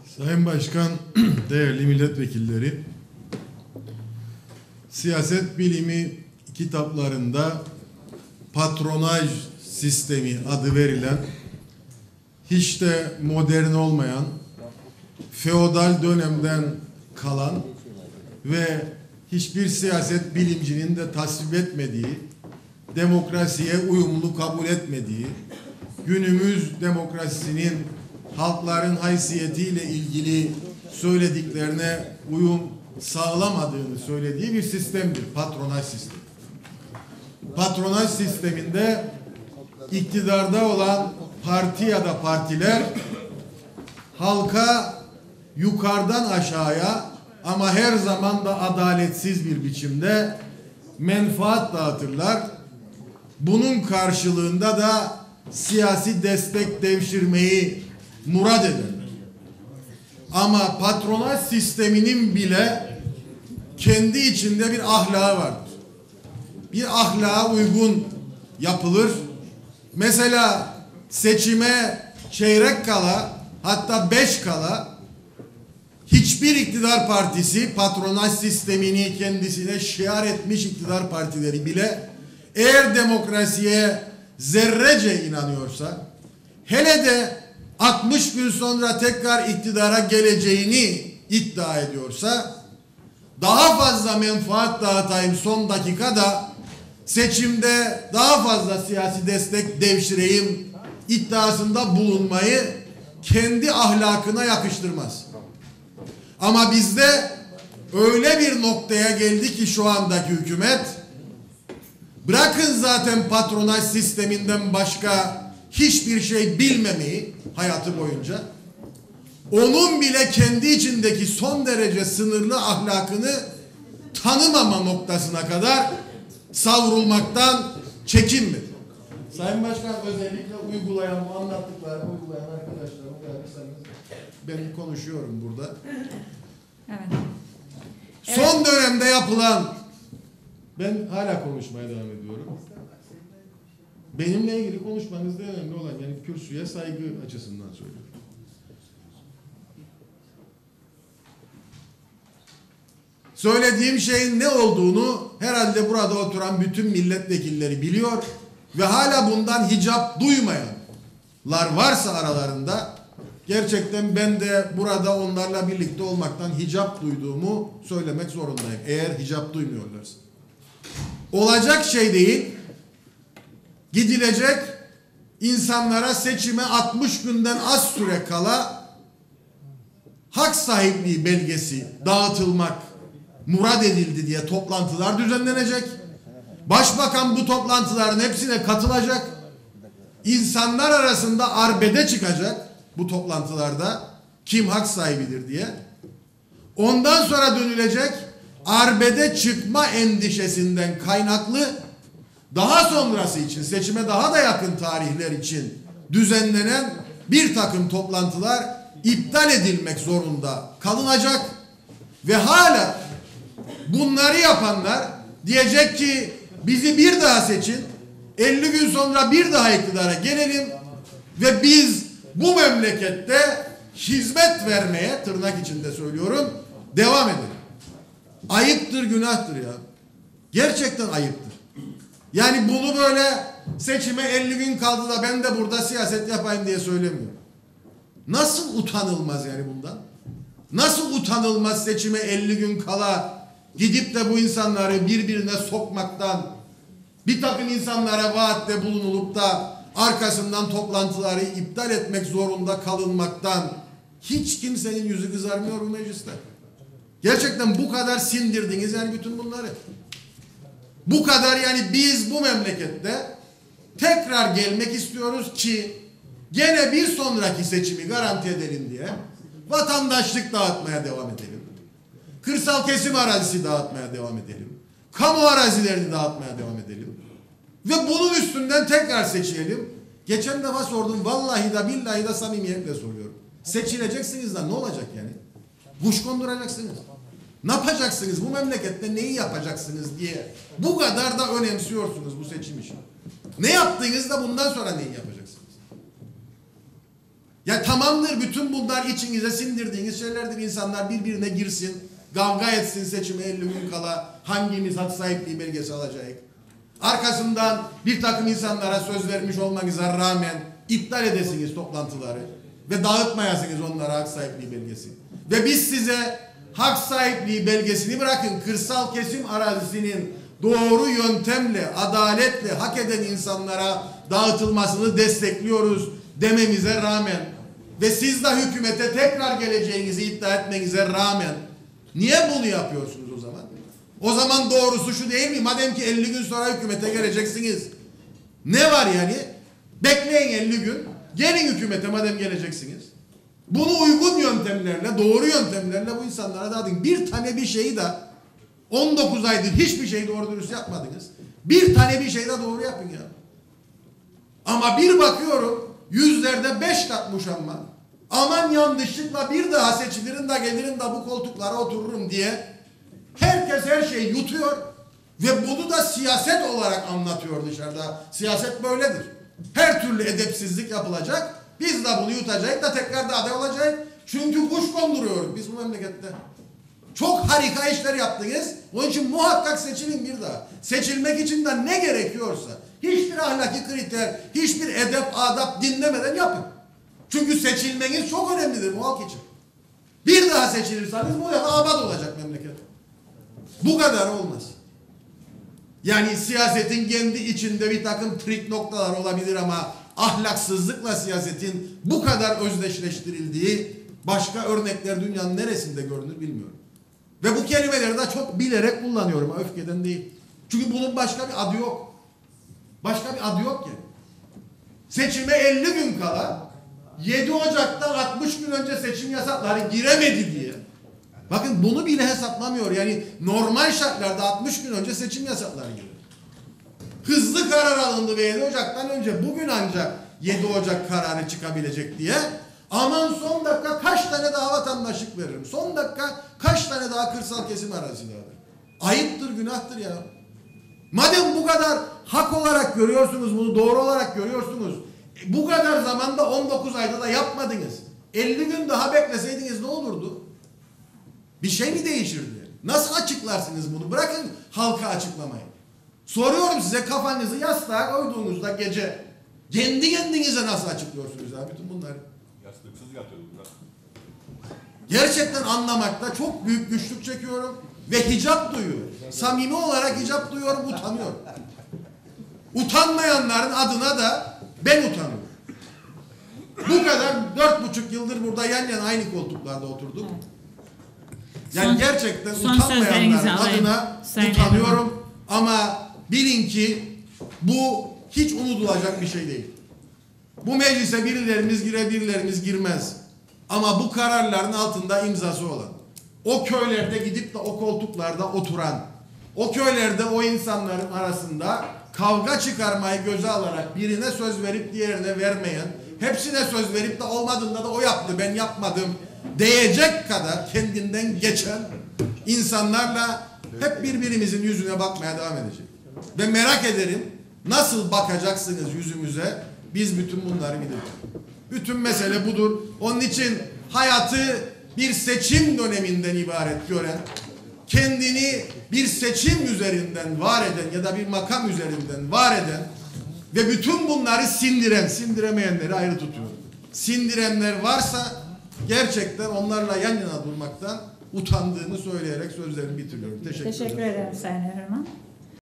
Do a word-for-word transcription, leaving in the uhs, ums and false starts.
Sayın Başkan, değerli milletvekilleri, siyaset bilimi kitaplarında patronaj sistemi adı verilen, hiç de modern olmayan, feodal dönemden kalan ve hiçbir siyaset bilimcinin de tasvip etmediği, demokrasiye uyumlu kabul etmediği, günümüz demokrasisinin halkların haysiyetiyle ilgili söylediklerine uyum sağlamadığını söylediği bir sistemdir. Patronaj sistemi. Patronaj sisteminde iktidarda olan parti ya da partiler halka yukarıdan aşağıya ama her zaman da adaletsiz bir biçimde menfaat dağıtırlar. Bunun karşılığında da siyasi destek devşirmeyi murad ederler. Ama patronaj sisteminin bile kendi içinde bir ahlakı vardır. Bir ahlaka uygun yapılır. Mesela seçime çeyrek kala, hatta beş kala hiçbir iktidar partisi, patronaj sistemini kendisine şiar etmiş iktidar partileri bile eğer demokrasiye zerrece inanıyorsa, hele de altmış gün sonra tekrar iktidara geleceğini iddia ediyorsa, daha fazla menfaat dağıtayım son dakikada, seçimde daha fazla siyasi destek devşireyim iddiasında bulunmayı kendi ahlakına yakıştırmaz. Ama bizde öyle bir noktaya geldi ki şu andaki hükümet, bırakın zaten patronaj sisteminden başka hiçbir şey bilmemeyi hayatı boyunca, onun bile kendi içindeki son derece sınırlı ahlakını tanımama noktasına kadar savrulmaktan çekinmedi. Sayın Başkan, özellikle uygulayan, bu anlattıklarını uygulayan arkadaşlarım, ben konuşuyorum burada. Evet. Son Evet. dönemde yapılan, ben hala konuşmaya devam ediyorum. Benimle ilgili konuşmanızda önemli olan, yani kürsüye saygı açısından söylüyorum. Söylediğim şeyin ne olduğunu herhalde burada oturan bütün milletvekilleri biliyor ve hala bundan hicap duymayanlar varsa aralarında, gerçekten ben de burada onlarla birlikte olmaktan hicap duyduğumu söylemek zorundayım. Eğer hicap duymuyorlarsa. Olacak şey değil. Gidilecek, insanlara seçime altmış günden az süre kala hak sahipliği belgesi dağıtılmak murad edildi diye toplantılar düzenlenecek. Başbakan bu toplantıların hepsine katılacak. İnsanlar arasında arbede çıkacak bu toplantılarda, kim hak sahibidir diye. Ondan sonra dönülecek, arbede çıkma endişesinden kaynaklı daha sonrası için, seçime daha da yakın tarihler için düzenlenen bir takım toplantılar iptal edilmek zorunda kalınacak ve hala bunları yapanlar diyecek ki bizi bir daha seçin, elli gün sonra bir daha iktidara gelelim ve biz bu memlekette hizmet vermeye, tırnak içinde söylüyorum, devam edelim. Ayıptır, günahtır ya. Gerçekten ayıptır. Yani bunu böyle seçime elli gün kaldı da ben de burada siyaset yapayım diye söylemiyorum. Nasıl utanılmaz yani bundan? Nasıl utanılmaz seçime elli gün kala gidip de bu insanları birbirine sokmaktan, bir takım insanlara vaatte bulunulup da arkasından toplantıları iptal etmek zorunda kalınmaktan hiç kimsenin yüzü kızarmıyor bu mecliste. Gerçekten bu kadar sindirdiniz yani bütün bunları. Bu kadar, yani biz bu memlekette tekrar gelmek istiyoruz ki gene bir sonraki seçimi garanti edelim diye vatandaşlık dağıtmaya devam edelim. Kırsal kesim arazisi dağıtmaya devam edelim. Kamu arazilerini dağıtmaya devam edelim. Ve bunun üstünden tekrar seçilelim. Geçen defa sordum, vallahi da billahi da samimiyetle soruyorum. Seçileceksiniz de ne olacak yani? Kuş konduracaksınız. Ne yapacaksınız? Bu memlekette neyi yapacaksınız diye bu kadar da önemsiyorsunuz bu seçim işini. Ne yaptığınızda bundan sonra neyi yapacaksınız? Ya tamamdır, bütün bunlar içinize sindirdiğiniz şeylerdir. İnsanlar birbirine girsin, kavga etsin seçime elli gün kala hangimiz hak sahipliği belgesi alacak. Arkasından bir takım insanlara söz vermiş olmanıza rağmen iptal edesiniz toplantıları ve dağıtmayasınız onlara hak sahipliği belgesi. Ve biz size hak sahipliği belgesini bırakın, kırsal kesim arazisinin doğru yöntemle, adaletle hak eden insanlara dağıtılmasını destekliyoruz dememize rağmen ve siz de hükümete tekrar geleceğinizi iddia etmenize rağmen niye bunu yapıyorsunuz o zaman? O zaman doğrusu şu değil mi? Madem ki elli gün sonra hükümete geleceksiniz. Ne var yani? Bekleyin elli gün. Gelin hükümete madem geleceksiniz. Bunu uygun yöntemlerle, doğru yöntemlerle bu insanlara dağıtın. Bir tane bir şeyi de on dokuz aydır hiçbir şey doğru dürüst yapmadınız. Bir tane bir şey de doğru yapın ya. Ama bir bakıyorum yüzlerde beş katmış ama aman yanlışlıkla bir daha seçilirim de gelirim de bu koltuklara otururum diye herkes her şeyi yutuyor ve bunu da siyaset olarak anlatıyor dışarıda. Siyaset böyledir. Her türlü edepsizlik yapılacak. Biz de bunu yutacak da tekrar da aday olacak. Çünkü kuş konduruyoruz biz bu memlekette. Çok harika işler yaptınız. Onun için muhakkak seçilin bir daha. Seçilmek için de ne gerekiyorsa hiçbir ahlaki kriter, hiçbir edep, adap dinlemeden yapın. Çünkü seçilmeniz çok önemlidir bu halk için. Bir daha seçilirseniz bu defa abad olacak memleket. Bu kadar olmaz. Yani siyasetin kendi içinde bir takım trik noktalar olabilir ama ahlaksızlıkla siyasetin bu kadar özdeşleştirildiği başka örnekler dünyanın neresinde görünür bilmiyorum. Ve bu kelimeleri de çok bilerek kullanıyorum, öfkeden değil. Çünkü bunun başka bir adı yok. Başka bir adı yok ki. Seçime elli gün kala yedi Ocak'tan altmış gün önce seçim yasakları giremedi diye. Bakın bunu bile hesaplamıyor. Yani normal şartlarda altmış gün önce seçim yasakları giriyor. Hızlı karar alındı ve yedi Ocak'tan önce bugün ancak yedi Ocak kararı çıkabilecek diye. Aman son dakika kaç tane daha vatandaşlık veririm. Son dakika kaç tane daha kırsal kesim arazisi alır. Ayıptır, günahtır ya. Madem bu kadar hak olarak görüyorsunuz, bunu doğru olarak görüyorsunuz. Bu kadar zamanda on dokuz ayda da yapmadınız. elli gün daha bekleseydiniz ne olurdu? Bir şey mi değişirdi? Nasıl açıklarsınız bunu? Bırakın halka açıklamayı. Soruyorum size, kafanızı yastığa koyduğunuzda gece kendi kendinize nasıl açıklıyorsunuz abi bütün bunları? Yastıksız yatıyorduk. Gerçekten anlamakta çok büyük güçlük çekiyorum ve hicap duyuyorum. Samimi olarak hicap duyuyorum, utanıyorum. Utanmayanların adına da ben utanıyorum. Bu kadar dört buçuk yıldır burada yan yana aynı koltuklarda oturduk. Yani son, gerçekten son utanmayanların alayım, adına Sayın utanıyorum. Erdoğan. Ama bilin ki bu hiç unutulacak bir şey değil. Bu meclise birilerimiz girer, birilerimiz girmez. Ama bu kararların altında imzası olan, o köylerde gidip de o koltuklarda oturan, o köylerde o insanların arasında kavga çıkarmayı göze alarak birine söz verip diğerine vermeyen, hepsine söz verip de olmadığında da o yaptı ben yapmadım diyecek kadar kendinden geçen insanlarla hep birbirimizin yüzüne bakmaya devam edecek. Ve merak ederim nasıl bakacaksınız yüzümüze, biz bütün bunları biliriz. Bütün mesele budur. Onun için hayatı bir seçim döneminden ibaret gören, kendini bir seçim üzerinden var eden ya da bir makam üzerinden var eden ve bütün bunları sindiren, sindiremeyenleri ayrı tutuyor. Sindirenler varsa gerçekten onlarla yan yana durmaktan utandığını söyleyerek sözlerimi bitiriyorum. Teşekkür, Teşekkür ederim. ederim Sayın Erman.